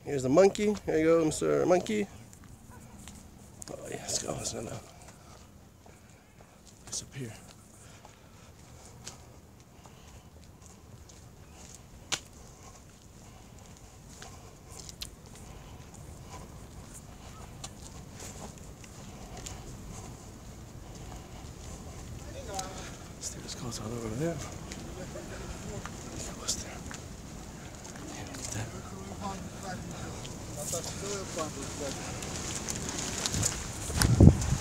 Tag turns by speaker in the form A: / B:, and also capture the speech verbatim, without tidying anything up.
A: Here's the monkey. There you go, Mister Monkey. Oh yeah, let's go. Let's go now. It's up here. There's close all over there. What's there? Yeah, look at that.